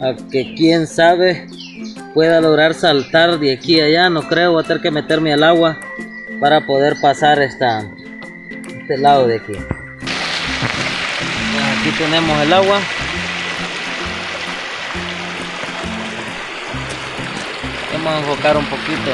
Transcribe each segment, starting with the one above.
a que quién sabe pueda lograr saltar de aquí a allá. No creo, voy a tener que meterme al agua para poder pasar este lado de aquí. Aquí tenemos el agua. Vamos a enfocar un poquito.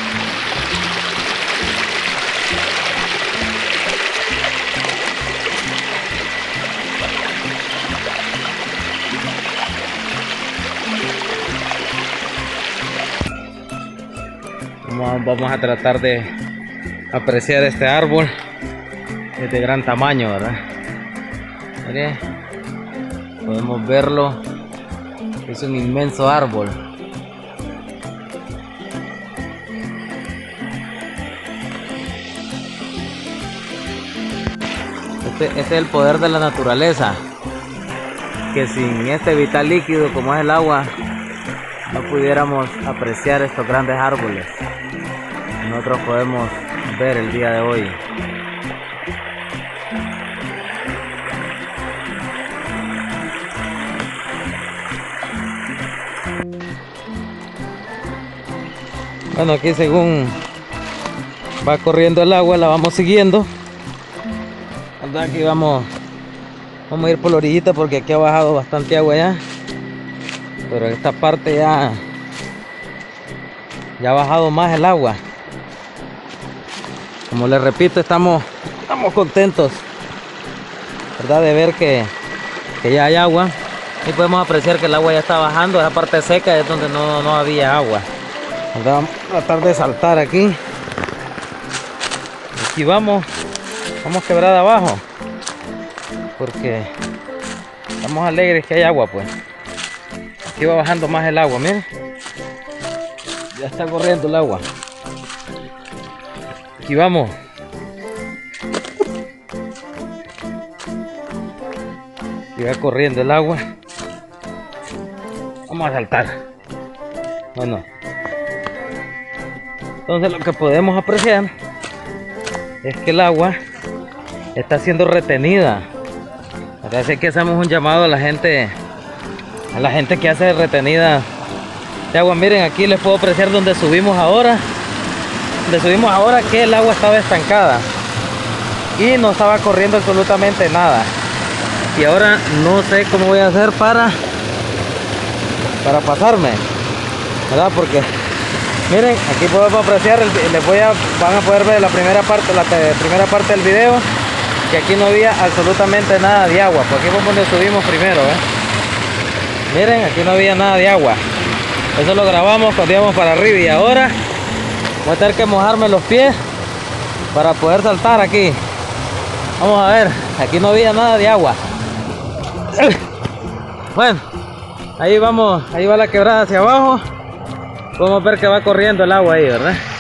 Vamos a tratar de apreciar este árbol. Es de gran tamaño, ¿verdad? Mire, podemos verlo. Es un inmenso árbol. Este es el poder de la naturaleza, que sin este vital líquido como es el agua no pudiéramos apreciar estos grandes árboles que nosotros podemos ver el día de hoy. Bueno, aquí según va corriendo el agua la vamos siguiendo. Aquí vamos a ir por la orillita porque aquí ha bajado bastante agua ya, pero esta parte ya ha bajado más el agua. Como les repito, estamos contentos, ¿verdad?, de ver que ya hay agua y podemos apreciar que el agua ya está bajando. Esa parte seca es donde no había agua, ¿verdad? Vamos a tratar de saltar aquí. Aquí vamos quebrada abajo porque estamos alegres que hay agua. Pues aquí va bajando más el agua, miren, ya está corriendo el agua. Aquí vamos. Aquí va corriendo el agua. Vamos a saltar. Bueno, entonces lo que podemos apreciar es que el agua está siendo retenida. Así que hacemos un llamado a la gente que hace retenida de agua. Miren, aquí les puedo apreciar donde subimos ahora. Que el agua estaba estancada y no estaba corriendo absolutamente nada. Y ahora no sé cómo voy a hacer para pasarme, ¿verdad? Porque miren, aquí podemos apreciar, van a poder ver la primera parte del video, que aquí no había absolutamente nada de agua. Por aquí fue donde subimos primero, miren, aquí no había nada de agua. Eso lo grabamos cuando íbamos para arriba, y ahora voy a tener que mojarme los pies para poder saltar aquí. Vamos a ver, aquí no había nada de agua. Bueno, ahí vamos, ahí va la quebrada hacia abajo. Podemos ver que va corriendo el agua ahí, ¿verdad?